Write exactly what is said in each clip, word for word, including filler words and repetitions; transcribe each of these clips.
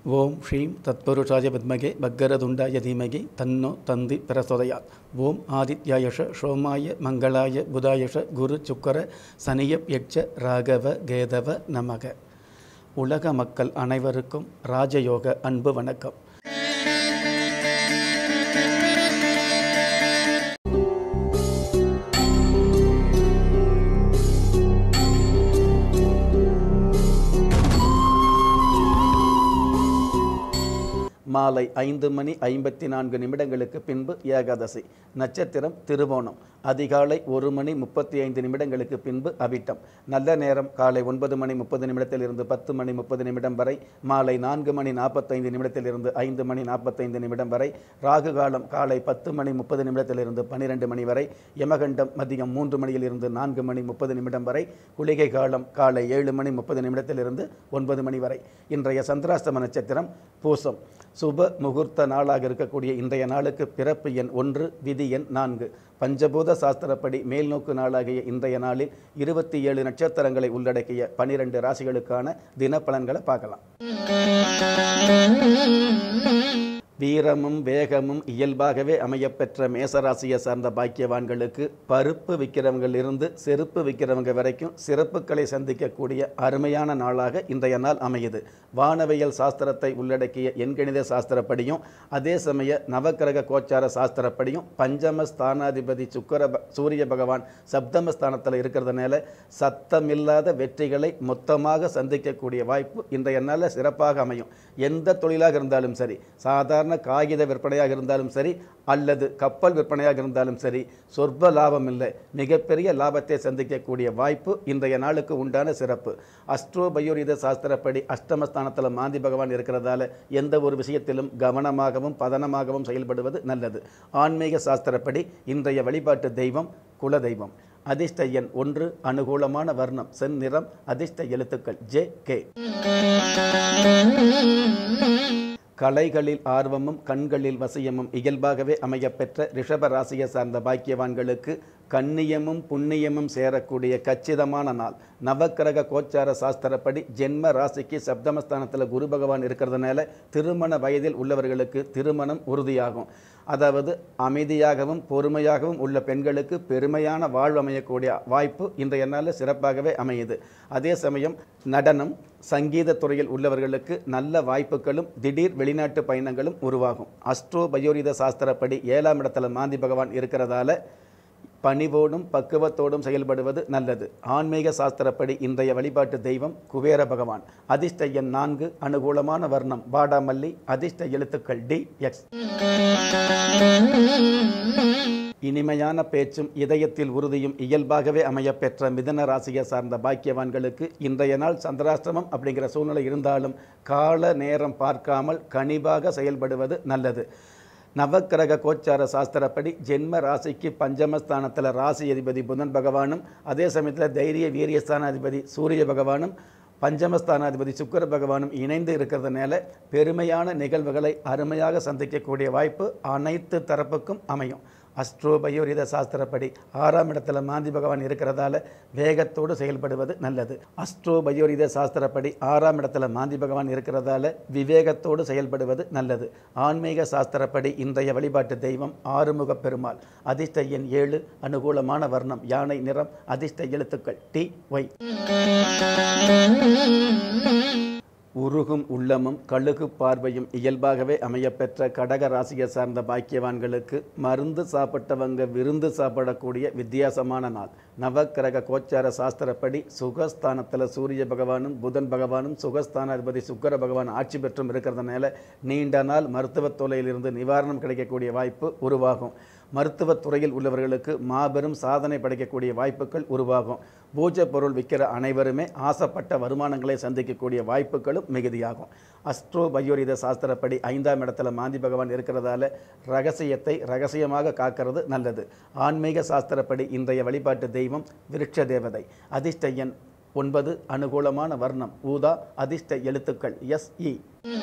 ஓம் ஸ்ரீம் தத்புருஷாய வித்மகே பக்கரதுண்டாய தீமகி தன்னோ தந்தி பிரசோதயாத். ஓம் ஆதித்யாயஷ சோமாய மங்களாய புதாயஷ குரு சுக்கர சனியப் யட்ச ராகவ கேதவ நமக. உலக மக்கள் அனைவருக்கும் ராஜயோக அன்பு வணக்கம். மாலை ஐந்து மணி ஐம்பத்தி நான்கு நிமிடங்களுக்கு பின்பு ஏகாதசி. நட்சத்திரம் திருவோணம். அதிகாலை ஒரு மணி முப்பத்தி ஐந்து நிமிடங்களுக்கு பின்பு அவிட்டம். நல்ல நேரம் காலை ஒன்பது மணி முப்பது நிமிடத்திலிருந்து பத்து மணி முப்பது நிமிடம் வரை. மாலை நான்கு மணி நாற்பத்தைந்து நிமிடத்திலிருந்து ஐந்து மணி நாற்பத்தைந்து நிமிடம் வரை. ராகு காலம் காலை பத்து மணி முப்பது நிமிடத்திலிருந்து பன்னிரெண்டு மணி வரை. யமகண்டம் மதியம் மூன்று மணியிலிருந்து நான்கு மணி முப்பது நிமிடம் வரை. குளிகை காலம் காலை ஏழு மணி முப்பது நிமிடத்திலிருந்து ஒன்பது மணி வரை. இன்றைய சந்திராஷ்டம நட்சத்திரம் பூசம். சுப முகூர்த்த நாளாக இருக்கக்கூடிய இன்றைய நாளுக்கு பிறப்பு எண் ஒன்று, விதி எண் நான்கு. பஞ்சபூத சாஸ்திரப்படி மேல்நோக்கு நாளாகிய இன்றைய நாளில் இருபத்தி ஏழு நட்சத்திரங்களை உள்ளடக்கிய பனிரெண்டு ராசிகளுக்கான தினப்பலன்களை பார்க்கலாம். வீரமும் வேகமும் இயல்பாகவே அமையப்பெற்ற மேசராசியை சார்ந்த பாக்கியவான்களுக்கு பருப்பு விற்கிறவங்களிலிருந்து செருப்பு விற்கிறவங்க வரைக்கும் சிறப்புகளை சந்திக்கக்கூடிய அருமையான நாளாக இன்றைய நாள் அமையுது. வானவியல் சாஸ்திரத்தை உள்ளடக்கிய எண்கணித சாஸ்திரப்படியும் அதே சமய நவக்கிரக கோச்சார சாஸ்திரப்படியும் பஞ்சம ஸ்தானாதிபதி சுக்கர சூரிய பகவான் சப்தமஸ்தானத்தில் இருக்கிறதுனால சத்தமில்லாத வெற்றிகளை மொத்தமாக சந்திக்கக்கூடிய வாய்ப்பு இன்றைய நாளில் சிறப்பாக அமையும். எந்த தொழிலாக இருந்தாலும் சரி, சாதாரண காகித விற்பனையாக இருந்தாலும் சரி அல்லது கப்பல் விற்பனையாக இருந்தாலும் சரி, சொற்ப லாபம் இல்லை, மிகப்பெரிய லாபத்தை சந்திக்கக்கூடிய வாய்ப்பு இன்றைய நாளுக்கு உண்டான சிறப்பு. அஸ்ட்ரோ பயோரித சாஸ்திரப்படி அஷ்டமஸ்தானத்தில் மாந்தி பகவான் இருக்கிறதால எந்த ஒரு விஷயத்திலும் கவனமாகவும் பதனமாகவும் செயல்படுவது நல்லது. ஆன்மீக சாஸ்திரப்படி இன்றைய வழிபாட்டு தெய்வம் குல தெய்வம். அதிர்ஷ்ட எண் ஒன்று, அனுகூலமான வர்ணம் செந்நிறம், அதிர்ஷ்ட எழுத்துக்கள் ஜே கே. கலைகளில் ஆர்வமும் கண்களில் வசியமும் இயல்பாகவே அமையப்பெற்ற ரிஷப ராசியை சார்ந்த பாக்கியவான்களுக்கு கண்ணியமும் புண்ணியமும் சேரக்கூடிய கச்சிதமான நாள். நவக்கிரக கோச்சார சாஸ்திரப்படி ஜென்ம ராசிக்கு சப்தமஸ்தானத்தில் குரு பகவான் இருக்கிறதுனால திருமண வயதில் உள்ளவர்களுக்கு திருமணம் உறுதியாகும். அதாவது அமைதியாகவும் பொறுமையாகவும் உள்ள பெண்களுக்கு பெருமையான வாழ்வு அமையக்கூடிய வாய்ப்பு இன்றைய நாளில் சிறப்பாகவே அமையுது. அதே சமயம் நடனம் சங்கீத துறையில் உள்ளவர்களுக்கு நல்ல வாய்ப்புகளும் திடீர் வெளிநாட்டு பயணங்களும் உருவாகும். அஸ்ட்ரோ பயோரித சாஸ்திரப்படி ஏழாம் இடத்துல மாந்தி பகவான் இருக்கிறதால பணிவோடும் பக்குவத்தோடும் செயல்படுவது நல்லது. ஆன்மீக சாஸ்திரப்படி இன்றைய வழிபாட்டு தெய்வம் குபேர பகவான். அதிர்ஷ்ட எண் நான்கு, அனுகூலமான வர்ணம் வாடாமல்லி, அதிர்ஷ்ட எழுத்துக்கள் டி எக்ஸ். இனிமையான பேச்சும் இதயத்தில் உறுதியும் இயல்பாகவே அமையப்பெற்ற மிதன ராசியை சார்ந்த பாக்கியவான்களுக்கு இன்றைய நாள் சந்திராஷ்டிரமம் அப்படிங்கிற சூழ்நிலை இருந்தாலும் கால நேரம் பார்க்காமல் கனிவாக செயல்படுவது நல்லது. நவக்கிரக கோச்சார சாஸ்திரப்படி ஜென்ம ராசிக்கு பஞ்சமஸ்தானத்தில் ராசி அதிபதி புதன் பகவானும் அதே சமயத்தில் தைரிய வீரியஸ்தானாதிபதி சூரிய பகவானும் பஞ்சமஸ்தானாதிபதி சுக்கர பகவானும் இணைந்து இருக்கிறதுனால பெருமையான நிகழ்வுகளை அருமையாக சந்திக்கக்கூடிய வாய்ப்பு அனைத்து தரப்புக்கும் அமையும். அஸ்ட்ரோ பயோரித சாஸ்திரப்படி ஆறாம் இடத்துல மாந்தி பகவான் இருக்கிறதால வேகத்தோடு செயல்படுவது நல்லது. அஸ்ட்ரோ பயோரித சாஸ்திரப்படி ஆறாம் இடத்துல மாந்தி பகவான் இருக்கிறதால விவேகத்தோடு செயல்படுவது நல்லது. ஆன்மீக சாஸ்திரப்படி இன்றைய வழிபாட்டு தெய்வம் ஆறுமுக பெருமாள். அதிர்ஷ்ட எண் ஏழு, அனுகூலமான வர்ணம் யானை நிறம், அதிர்ஷ்ட எழுத்துக்கள் டி ஒய். உருகும் உள்ளமும் கழுகு பார்வையும் இயல்பாகவே அமையப்பெற்ற கடக ராசியை சார்ந்த பாக்கியவான்களுக்கு மருந்து சாப்பிட்டவங்க விருந்து சாப்பிடக்கூடிய வித்தியாசமான நாள். நவக்கிரக கோச்சார சாஸ்திரப்படி சுகஸ்தானத்தில் சூரிய பகவானும் புதன் பகவானும் சுகஸ்தானாதிபதி சுக்கர பகவான் ஆட்சி பெற்றும் இருக்கிறதுனால நீண்ட நாள் மருத்துவத் தொல்லையிலிருந்து நிவாரணம் கிடைக்கக்கூடிய வாய்ப்பு உருவாகும். மருத்துவத் துறையில் உள்ளவர்களுக்கு மாபெரும் சாதனை படைக்கக்கூடிய வாய்ப்புகள் உருவாகும். பூஜை பொருள் விற்கிற அனைவருமே ஆசைப்பட்ட வருமானங்களை சந்திக்கக்கூடிய வாய்ப்புகளும் மிகுதியாகும். அஸ்ட்ரோ பயோரித சாஸ்திரப்படி ஐந்தாம் இடத்துல மாந்தி பகவான் இருக்கிறதால ரகசியத்தை ரகசியமாக காக்கிறது நல்லது. ஆன்மீக சாஸ்திரப்படி இன்றைய வழிபாட்டு தெய்வம் விருட்ச தேவதை. அதிர்ஷ்ட எண் ஒன்பது, அனுகூலமான வர்ணம் ஊதா, அதிர்ஷ்ட எழுத்துக்கள் எஸ் இ.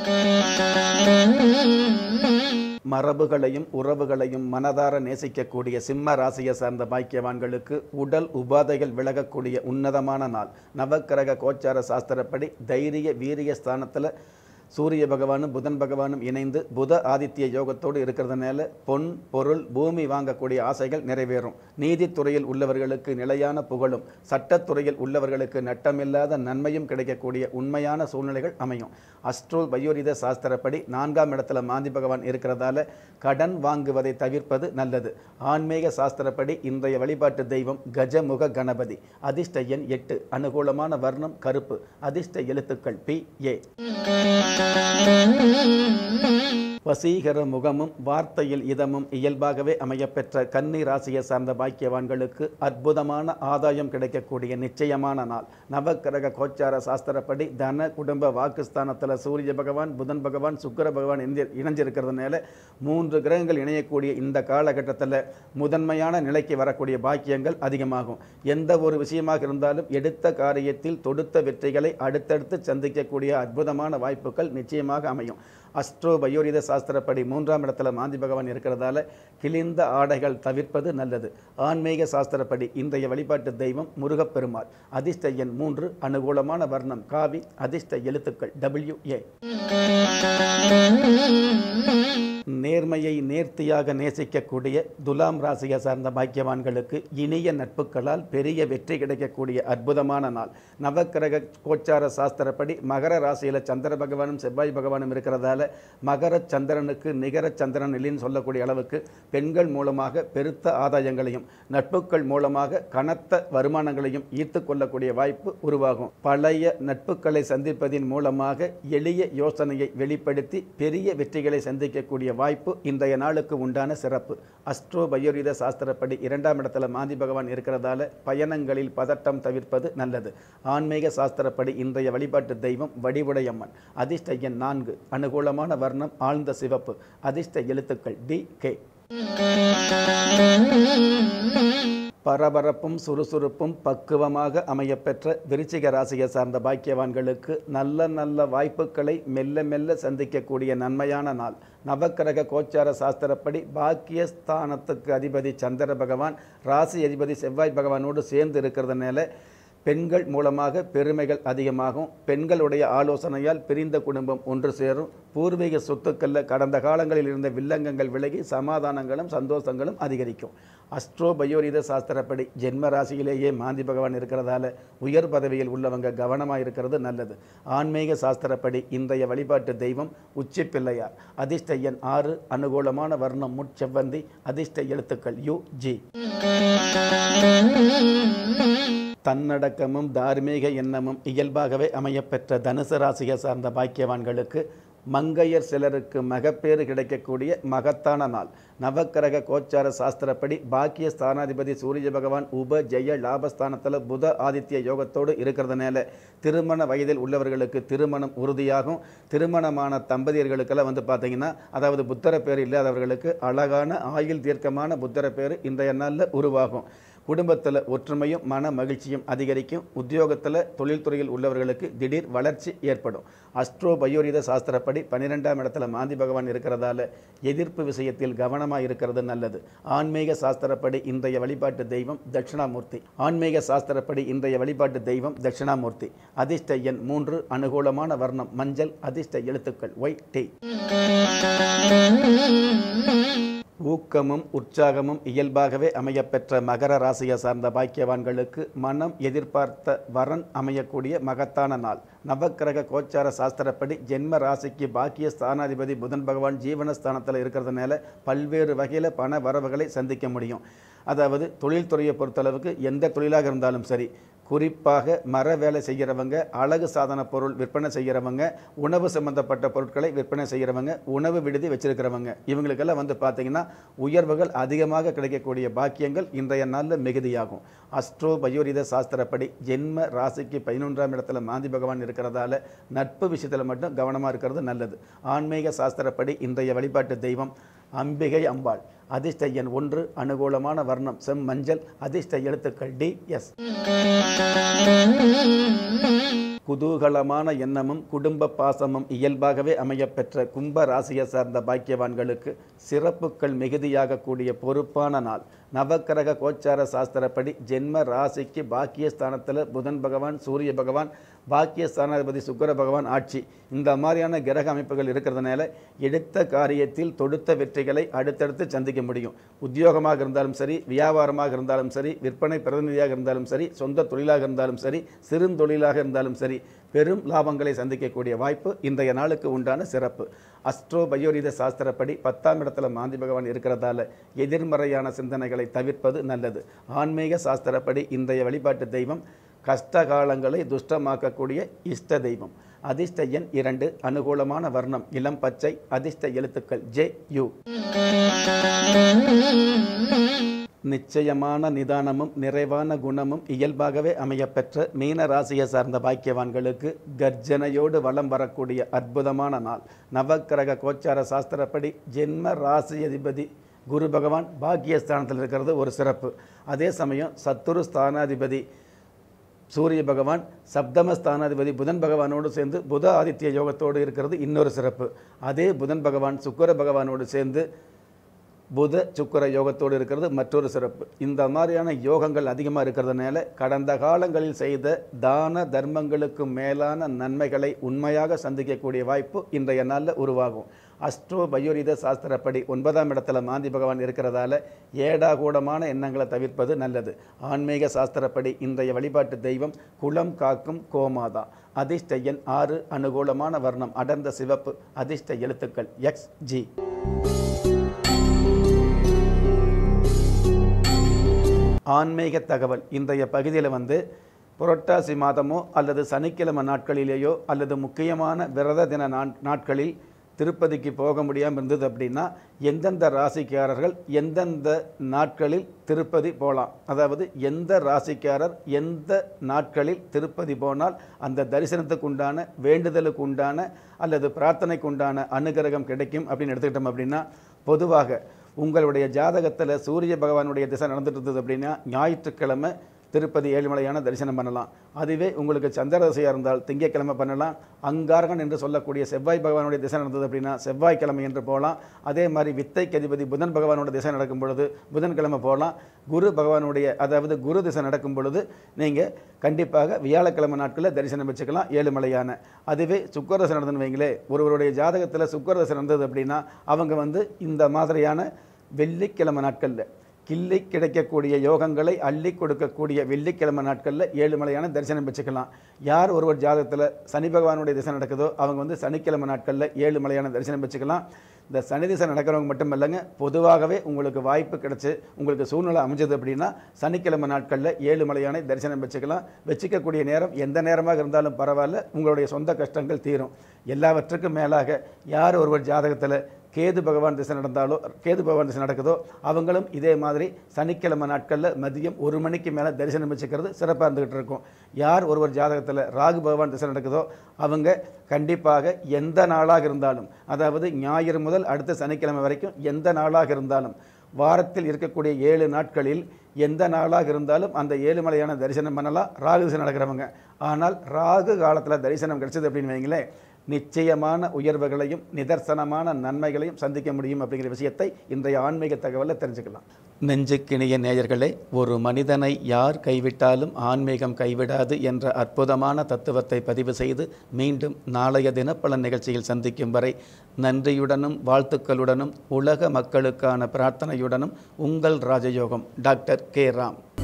மரபுகளையும் உறவுகளையும் மனதார நேசிக்கக்கூடிய சிம்ம ராசியை சார்ந்த பாக்கியவான்களுக்கு உடல் உபாதைகள் விலகக்கூடிய உன்னதமான நாள். நவக்கிரக கோச்சார சாஸ்திரப்படி தைரிய வீரிய ஸ்தானத்தில் சூரிய பகவானும் புதன் பகவானும் இணைந்து புத ஆதித்ய யோகத்தோடு இருக்கிறதுனால பொன் பொருள் பூமி வாங்கக்கூடிய ஆசைகள் நிறைவேறும். நீதித்துறையில் உள்ளவர்களுக்கு நிலையான புகழும், சட்டத்துறையில் உள்ளவர்களுக்கு நட்டமில்லாத நன்மையும் கிடைக்கக்கூடிய உண்மையான சூழ்நிலைகள் அமையும். அஸ்ட்ரோ பயோரித சாஸ்திரப்படி நான்காம் இடத்துல மாந்தி பகவான் இருக்கிறதால கடன் வாங்குவதை தவிர்ப்பது நல்லது. ஆன்மீக சாஸ்திரப்படி இன்றைய வழிபாட்டு தெய்வம் கஜமுக கணபதி. அதிர்ஷ்ட எண் எட்டு. அனுகூலமான வர்ணம் கருப்பு. அதிர்ஷ்ட எழுத்துக்கள் பி ஏ. வசீகர முகமும் வார்த்தையில் இதமும் இயல்பாகவே அமையப்பெற்ற கன்னி ராசியை சார்ந்த பாக்கியவான்களுக்கு அற்புதமான ஆதாயம் கிடைக்கக்கூடிய நிச்சயமான நாள். நவக்கிரக கோச்சார சாஸ்திரப்படி தன குடும்ப வாக்குஸ்தானத்தில் சூரிய பகவான், புதன் பகவான், சுக்கிர பகவான் இணைஞ்சிருக்கிறதுனால மூன்று கிரகங்கள் இணையக்கூடிய இந்த காலகட்டத்தில் முதன்மையான நிலைக்கு வரக்கூடிய பாக்கியங்கள் அதிகமாகும். எந்த ஒரு விஷயமாக இருந்தாலும் எடுத்த காரியத்தில் தொடுத்த வெற்றிகளை அடுத்தடுத்து சந்திக்கக்கூடிய அற்புதமான வாய்ப்புகள் நிச்சயமாக அமையும். அஸ்ட்ரோ பயோரித சாஸ்திரப்படி மூன்றாம் இடத்துல மாந்தி பகவான் இருக்கிறதால கிழிந்த ஆடைகள் தவிர்ப்பது நல்லது. ஆன்மீக சாஸ்திரப்படி இன்றைய வழிபாட்டு தெய்வம் முருகப்பெருமாள். அதிர்ஷ்ட எண் மூன்று. அனுகூலமான வர்ணம் காவி. அதிர்ஷ்ட எழுத்துக்கள் டபிள்யூ ஏ. நேர்மையை நேர்த்தியாக நேசிக்கக்கூடிய துலாம் ராசியை சார்ந்த பாக்கியவான்களுக்கு இனிய நட்புகளால் பெரிய வெற்றி கிடைக்கக்கூடிய அற்புதமான நாள். நவக்கிரக கோச்சார சாஸ்திரப்படி மகர ராசியில் சந்திர பகவானும் செவ்வாய் பகவானும் இருக்கிறதால மகர சந்திரனுக்கு நிகர சந்திரன் இல்லைன்னு சொல்லக்கூடிய அளவுக்கு பெண்கள் மூலமாக பெருத்த ஆதாயங்களையும் நட்புகள் மூலமாக கனத்த வருமானங்களையும் ஈர்த்து கொள்ளக்கூடிய வாய்ப்பு உருவாகும். பழைய நட்புகளை சந்திப்பதின் மூலமாக எளிய யோசனையை வெளிப்படுத்தி பெரிய வெற்றிகளை சந்திக்கக்கூடிய வாய்ப்பு இன்றைய நாளுக்கு உண்டான சிறப்பு. அஸ்ட்ரோ பயோரித சாஸ்திரப்படி இரண்டாம் இடத்துல மாந்தி பகவான் இருக்கிறதால பயணங்களில் பதட்டம் தவிர்ப்பது நல்லது. ஆன்மீக சாஸ்திரப்படி இன்றைய வழிபாட்டு தெய்வம் வடிவுடையம்மன். அதிர்ஷ்ட எண் நான்கு. அனுகூலமான வர்ணம் ஆழ்ந்த சிவப்பு. அதிர்ஷ்ட எழுத்துக்கள் டி கே. பரபரப்பும் சுறுசுறுப்பும் பக்குவமாக அமையப்பெற்ற விருச்சிக ராசியை சார்ந்த பாக்கியவான்களுக்கு நல்ல நல்ல வாய்ப்புகளை மெல்ல மெல்ல சந்திக்கக்கூடிய நன்மையான நாள். நவக்கிரக கோச்சார சாஸ்திரப்படி பாக்கியஸ்தானத்துக்கு அதிபதி சந்திர பகவான் ராசி அதிபதி செவ்வாய் பகவானோடு சேர்ந்து இருக்கிறதுனால பெண்கள் மூலமாக பெருமைகள் அதிகமாகும். பெண்களுடைய ஆலோசனையால் பிரிந்த குடும்பம் ஒன்று சேரும். பூர்வீக சொத்துக்களில் கடந்த காலங்களில் இருந்த வில்லங்கங்கள் விலகி சமாதானங்களும் சந்தோஷங்களும் அதிகரிக்கும். அஸ்ட்ரோ பயோரித சாஸ்திரப்படி ஜென்ம ராசியிலேயே மாந்தி பகவான் இருக்கிறதால உயர் பதவியில் உள்ளவங்க கவனமாக இருக்கிறது நல்லது. ஆன்மீக சாஸ்திரப்படி இன்றைய வழிபாட்டு தெய்வம் உச்சி பிள்ளையார். அதிர்ஷ்ட எண் ஆறு. அனுகூலமான வர்ணம் முட்செவ்வந்தி. அதிர்ஷ்ட எழுத்துக்கள் யு ஜி. தன்னடக்கமும் தார்மீக எண்ணமும் இயல்பாகவே அமையப்பெற்ற தனுசு ராசியை சார்ந்த பாக்கியவான்களுக்கு மங்கையர் சிலருக்கு மகப்பேறு கிடைக்கக்கூடிய மகத்தான நாள். நவக்கிரக கோச்சார சாஸ்திரப்படி பாக்கிய ஸ்தானாதிபதி சூரிய பகவான் உப ஜெய லாபஸ்தானத்தில் புத ஆதித்ய யோகத்தோடு இருக்கிறதுனால திருமண வயதில் உள்ளவர்களுக்கு திருமணம் உறுதியாகும். திருமணமான தம்பதியர்களுக்கெல்லாம் வந்து பார்த்தீங்கன்னா, அதாவது புத்தர பேர் இல்லாதவர்களுக்கு அழகான ஆயுள் தீர்க்கமான புத்தர பேர் இன்றைய நாளில் உருவாகும். குடும்பத்தில் ஒற்றுமையும் மன மகிழ்ச்சியும் அதிகரிக்கும். உத்தியோகத்தில் தொழில்துறையில் உள்ளவர்களுக்கு திடீர் வளர்ச்சி ஏற்படும். அஸ்ட்ரோ பயோரித சாஸ்திரப்படி பன்னிரெண்டாம் இடத்துல மாந்தி பகவான் இருக்கிறதால எதிர்ப்பு விஷயத்தில் கவனமாக இருக்கிறது நல்லது. ஆன்மீக சாஸ்திரப்படி இன்றைய வழிபாட்டு தெய்வம் தட்சிணாமூர்த்தி. ஆன்மீக சாஸ்திரப்படி இன்றைய வழிபாட்டு தெய்வம் தட்சிணாமூர்த்தி. அதிர்ஷ்ட எண் மூன்று. அனுகூலமான வர்ணம் மஞ்சள். அதிர்ஷ்ட எழுத்துக்கள் ஒய் டி. ஊக்கமும் உற்சாகமும் இயல்பாகவே அமையப்பெற்ற மகர ராசியை சார்ந்த பாக்கியவான்களுக்கு மனம் எதிர்பார்த்த வரன் அமையக்கூடிய மகத்தான நாள். நவக்கிரக கோச்சார சாஸ்திரப்படி ஜென்ம ராசிக்கு பாக்கிய ஸ்தானாதிபதி புதன் பகவான் ஜீவனஸ்தானத்தில் இருக்கிறதுனால பல்வேறு வகையில் பண வரவுகளை சந்திக்க முடியும். அதாவது தொழில்துறையை பொறுத்தளவுக்கு எந்த தொழிலாக இருந்தாலும் சரி, குறிப்பாக மர வேலை செய்கிறவங்க, அழகு சாதன பொருள் விற்பனை செய்கிறவங்க, உணவு சம்பந்தப்பட்ட பொருட்களை விற்பனை செய்கிறவங்க, உணவு விடுதி வச்சிருக்கிறவங்க, இவங்களுக்கெல்லாம் வந்து பார்த்தீங்கன்னா உயர்வுகள் அதிகமாக கிடைக்கக்கூடிய பாக்கியங்கள் இன்றைய நாளில் மிகுதியாகும். அஸ்ட்ரோ பயோரித சாஸ்திரப்படி ஜென்ம ராசிக்கு பதினொன்றாம் இடத்துல மாந்தி பகவான் இருக்கிறதால நட்பு விஷயத்தில் மட்டும் கவனமாக இருக்கிறது நல்லது. ஆன்மீக சாஸ்திரப்படி இன்றைய வழிபாட்டு தெய்வம் அம்பிகை அம்பாள். அதிர்ஷ்ட எண் ஒன்று. அனுகூலமான வர்ணம் செம் மஞ்சள். அதிர்ஷ்ட எழுத்துக்கள் டி எஸ். குதூகலமான எண்ணமும் குடும்ப பாசமும் இயல்பாகவே அமையப்பெற்ற கும்ப ராசியை சார்ந்த பாக்கியவான்களுக்கு சிறப்புகள் மிகுதியாக கூடிய பொறுப்பான நாள். நவக்கிரக கோச்சார சாஸ்திரப்படி ஜென்ம ராசிக்கு பாக்கியஸ்தானத்தில் புதன் பகவான் சூரிய பகவான் பாக்கிய ஸ்தானாதிபதி சுக்கிர பகவான் ஆட்சி, இந்த மாதிரியான கிரக அமைப்புகள் இருக்கிறதுனால எடுத்த காரியத்தில் தொடுத்த வெற்றிகளை அடுத்தடுத்து சந்திக்க முடியும். உத்தியோகமாக இருந்தாலும் சரி, வியாபாரமாக இருந்தாலும் சரி, விற்பனை பிரதிநிதியாக இருந்தாலும் சரி, சொந்த தொழிலாக இருந்தாலும் சரி, சிறுந்தொழிலாக இருந்தாலும் சரி, பெரும் லாபங்களை சந்திக்கக்கூடிய வாய்ப்பு இன்றைய நாளுக்கு உண்டான சிறப்பு. அஸ்ட்ரோ பயோரித சாஸ்திரப்படி பத்தாம் இடத்துல மாந்தி பகவான் இருக்கிறதால எதிர்மறையான சிந்தனைகளை தவிர்ப்பது நல்லது. ஆன்மீக சாஸ்திரப்படி இன்றைய வழிபாட்டு தெய்வம் கஷ்ட காலங்களை துஷ்டமாக்கக்கூடிய இஷ்ட தெய்வம். அதிர்ஷ்ட எண் இரண்டு, அனுகூலமான வர்ணம் இளம் பச்சை, அதிர்ஷ்ட எழுத்துக்கள் ஜே யு. நிச்சயமான நிதானமும் நிறைவான குணமும் இயல்பாகவே அமையப்பெற்ற மீன ராசியை சார்ந்த பாக்கியவான்களுக்கு கர்ஜனையோடு வலம் வரக்கூடிய அற்புதமான நாள். நவக்கிரக கோச்சார சாஸ்திரப்படி ஜென்ம ராசி அதிபதி குரு பகவான் பாக்கியஸ்தானத்தில் இருக்கிறது ஒரு சிறப்பு. அதே சமயம் சத்துரு ஸ்தானாதிபதி சூரிய பகவான் சப்தம ஸ்தானாதிபதி புதன் பகவானோடு சேர்ந்து புத ஆதித்ய யோகத்தோடு இருக்கிறது இன்னொரு சிறப்பு. அதே புதன் பகவான் சுக்கிர பகவானோடு சேர்ந்து புத சுக்கிர யோகத்தோடு இருக்கிறது மற்றொரு சிறப்பு. இந்த மாதிரியான யோகங்கள் அதிகமாக இருக்கிறதுனால கடந்த காலங்களில் செய்த தான தர்மங்களுக்கு மேலான நன்மைகளை உண்மையாக சந்திக்கக்கூடிய வாய்ப்பு இன்றைய நாளில் உருவாகும். அஸ்ட்ரோ பயோரித சாஸ்திரப்படி ஒன்பதாம் இடத்துல மாந்தி பகவான் இருக்கிறதால ஏடாகூடமான எண்ணங்களை தவிர்ப்பது நல்லது. ஆன்மீக சாஸ்திரப்படி இன்றைய வழிபாட்டு தெய்வம் குலம் காக்கும் கோமாதா. அதிர்ஷ்ட எண் ஆறு, அனுகூலமான வர்ணம் அடர்ந்த சிவப்பு, அதிர்ஷ்ட எழுத்துக்கள் எக்ஸ் ஜி. ஆன்மீக தகவல் இன்றைய பகுதியில் வந்து புரட்டாசி மாதமோ அல்லது சனிக்கிழமை நாட்களிலேயோ அல்லது முக்கியமான விரத தின நாட்களில் திருப்பதிக்கு போக முடியாமல் இருந்தது அப்படின்னா எந்தெந்த ராசிக்காரர்கள் எந்தெந்த நாட்களில் திருப்பதி போகலாம், அதாவது எந்த ராசிக்காரர் எந்த நாட்களில் திருப்பதி போனால் அந்த தரிசனத்துக்கு உண்டான வேண்டுதலுக்கு உண்டான அல்லது பிரார்த்தனைக்கு உண்டான அனுகிரகம் கிடைக்கும் அப்படின்னு எடுத்துக்கிட்டோம் அப்படின்னா, பொதுவாக உங்களுடைய ஜாதகத்தில் சூரிய பகவானுடைய திசை நடந்துட்டு இருந்தது அப்படின்னா ஞாயிற்றுக்கிழமை திருப்பதி ஏழுமலையான தரிசனம் பண்ணலாம். அதுவே உங்களுக்கு சந்திர திசையாக இருந்தால் திங்கட்கிழமை பண்ணலாம். அங்காரகன் என்று சொல்லக்கூடிய செவ்வாய் பகவானுடைய திசை நடந்தது அப்படின்னா செவ்வாய்க்கிழமை என்று போகலாம். அதே மாதிரி வித்தைக்கு அதிபதி புதன் பகவானுடைய திசை நடக்கும் பொழுது புதன்கிழமை போகலாம். குரு பகவானுடைய அதாவது குரு திசை நடக்கும் பொழுது நீங்கள் கண்டிப்பாக வியாழக்கிழமை நாட்களில் தரிசனம் வச்சுக்கலாம் ஏழுமலையான. அதுவே சுக்கிர திசை நடந்துன்னு வைங்களே, ஒருவருடைய ஜாதகத்தில் சுக்கிர திசை நடந்தது அப்படின்னா அவங்க வந்து இந்த மாதிரியான வெள்ளிக்கிழமை நாட்களில் கிள்ளி கிடைக்கக்கூடிய யோகங்களை அள்ளி கொடுக்கக்கூடிய வெள்ளிக்கிழமை நாட்களில் ஏழுமலையான தரிசனம் வச்சுக்கலாம். யார் ஒருவர் ஜாதகத்தில் சனி பகவானுடைய திசை நடக்குதோ அவங்க வந்து சனிக்கிழமை நாட்களில் ஏழுமலையான தரிசனம் வச்சுக்கலாம். இந்த சனி திசை நடக்கிறவங்க மட்டும் இல்லைங்க, பொதுவாகவே உங்களுக்கு வாய்ப்பு கிடைச்சி உங்களுக்கு சூழ்நிலை அமைஞ்சது அப்படின்னா சனிக்கிழமை நாட்களில் ஏழுமலையானை தரிசனம் வச்சுக்கலாம். வச்சுக்கக்கூடிய நேரம் எந்த நேரமாக இருந்தாலும் பரவாயில்ல, உங்களுடைய சொந்த கஷ்டங்கள் தீரும். எல்லாவற்றுக்கும் மேலாக யார் ஒருவர் ஜாதகத்தில் கேது பகவான் திசை நடந்தாலோ கேது பகவான் திசை நடக்குதோ அவங்களும் இதே மாதிரி சனிக்கிழமை நாட்களில் மதியம் ஒரு மணிக்கு மேலே தரிசனம் வச்சுக்கிறது சிறப்பாக இருந்துகிட்டு இருக்கும். யார் ஒருவர் ஜாதகத்தில் ராகு பகவான் திசை நடக்குதோ அவங்க கண்டிப்பாக எந்த நாளாக இருந்தாலும், அதாவது ஞாயிறு முதல் அடுத்த சனிக்கிழமை வரைக்கும் எந்த நாளாக இருந்தாலும் வாரத்தில் இருக்கக்கூடிய ஏழு நாட்களில் எந்த நாளாக இருந்தாலும் அந்த ஏழுமலையான தரிசனம் பண்ணலாம் ராகு திசை நடக்கிறவங்க. ஆனால் ராகு காலத்தில் தரிசனம் கிடைச்சது அப்படின்னு வைங்களேன், நிச்சயமான உயர்வுகளையும் நிதர்சனமான நன்மைகளையும் சந்திக்க முடியும் அப்படிங்கிற விஷயத்தை இன்றைய ஆன்மீக தகவலில் தெரிஞ்சுக்கலாம். நெஞ்சுக்கிணிய நேயர்களே, ஒரு மனிதனை யார் கைவிட்டாலும் ஆன்மீகம் கைவிடாது என்ற அற்புதமான தத்துவத்தை பதிவு செய்து மீண்டும் நாளைய தினப்பலன் நிகழ்ச்சியில் சந்திக்கும் வரை நன்றியுடனும் வாழ்த்துக்களுடனும் உலக மக்களுக்கான பிரார்த்தனையுடனும் உங்கள் ராஜயோகம் டாக்டர் கே ராம்.